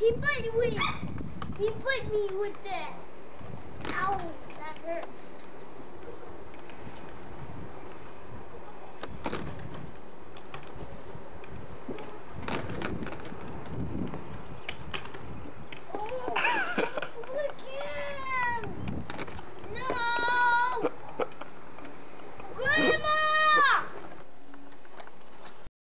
He put me with that. Ow, that hurts.